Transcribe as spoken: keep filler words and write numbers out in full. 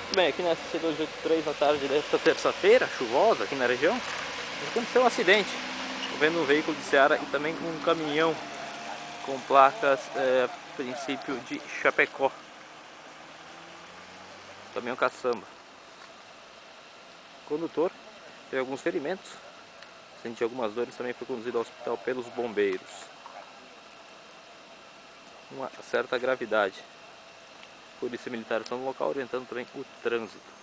Bem, aqui na S C duzentos e oitenta e três, na tarde desta terça-feira, chuvosa aqui na região, aconteceu um acidente envolvendo um veículo de Seara e também um caminhão com placas, é, princípio de Chapecó, caminhão caçamba. O condutor teve alguns ferimentos, sentiu algumas dores, também foi conduzido ao hospital pelos bombeiros. Uma certa gravidade. Polícia Militar está no local orientando também o trânsito.